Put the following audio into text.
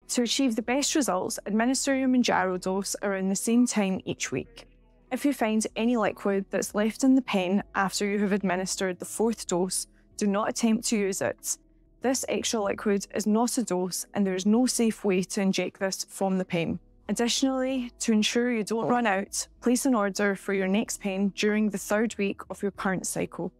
To achieve the best results, administer your Mounjaro dose around the same time each week. If you find any liquid that's left in the pen after you have administered the 4th dose, do not attempt to use it. This extra liquid is not a dose and there is no safe way to inject this from the pen. Additionally, to ensure you don't run out, place an order for your next pen during the 3rd week of your current cycle.